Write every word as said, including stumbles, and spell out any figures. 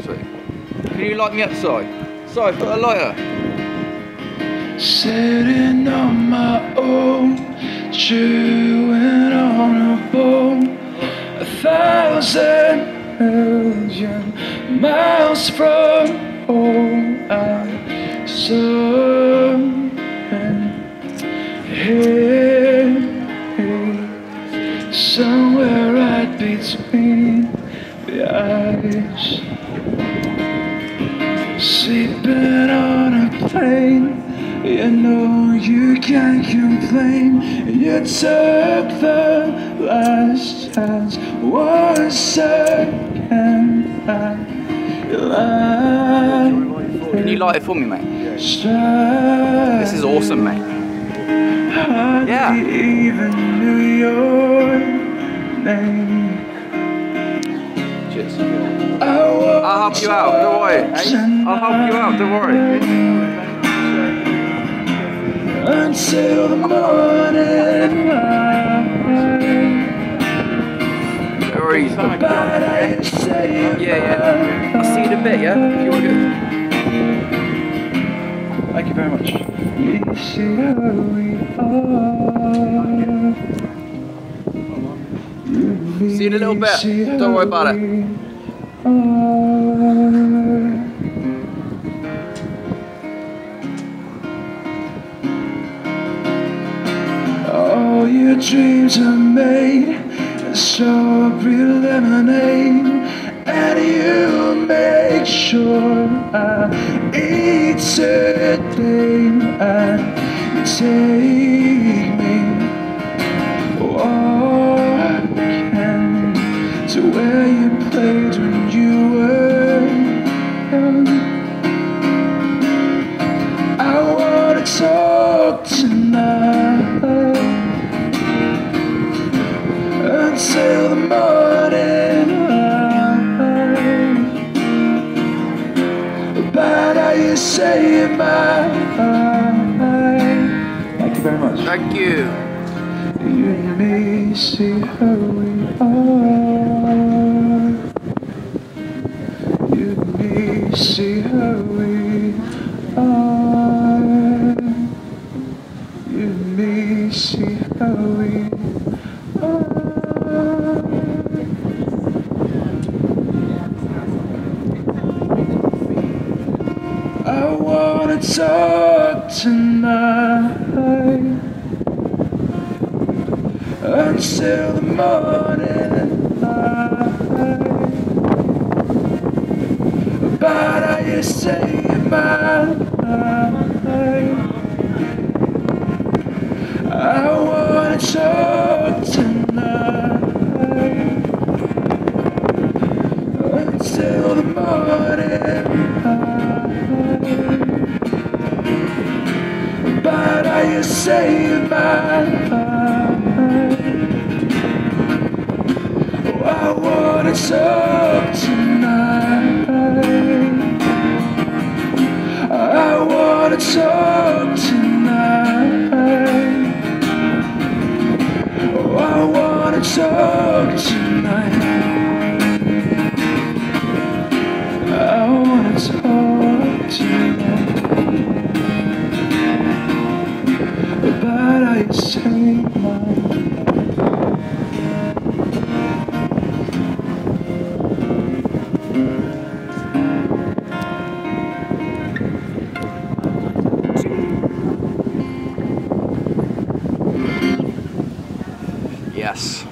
sweet. Can you light me up, Si? Si, put a lighter. Sitting on my own, chewing on a bone, a thousand million miles from home. I'm somewhere here, somewhere right between the eyes, sleeping on a plane. You know you can't complain. You took the last chance. One second Can you light it for me, mate? This is awesome, mate. Yeah. Even knew your name. Cheers. I'll help you out, don't worry. I'll help you out, don't worry. Until the morning light. Where are you? Yeah, yeah. I'll see you in a bit, yeah? If you want to go. Thank you very much. You see how we are. See you in a little bit. Don't worry about it. All your dreams are made of strawberry lemonade, and you make sure I eat today, and you take me walking to where you played when you were young. I wanna talk tonight until the morning light, about how you say it, my mind. Thank you very much. Thank you. You and me see how we are. You and me see how we are. You and me see how we are. I wanna talk tonight until the morning light, about how you save my life. I wanna talk tonight until the morning light, about how you save my life. Oh, I wanna talk tonight. I wanna talk tonight. Oh, I wanna talk tonight. I wanna talk tonight about how you save my Yes.